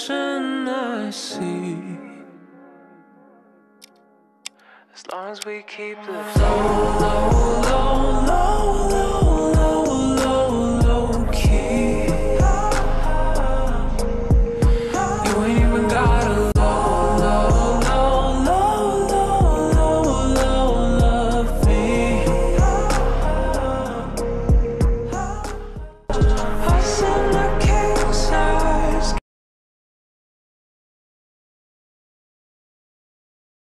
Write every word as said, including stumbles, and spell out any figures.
ocean I see. As long as we keep the flow low, low.